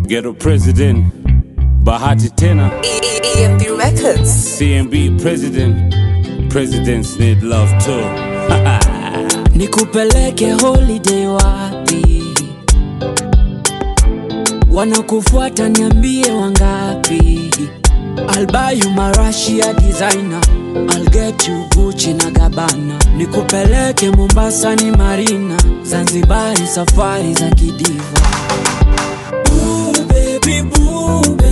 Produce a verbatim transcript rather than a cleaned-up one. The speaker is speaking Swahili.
Ghetto President, Bahati tena. E M B Records. C M B President, Presidents need love too. Nikupeleke holiday wapi? Wanakufuata niambie wangapi? I'll buy you Marashia designer, I'll get you Gucci na Gabbana. Nikupeleke Mombasa ni Marina, Zanzibari safari za kidiva. Boo baby boo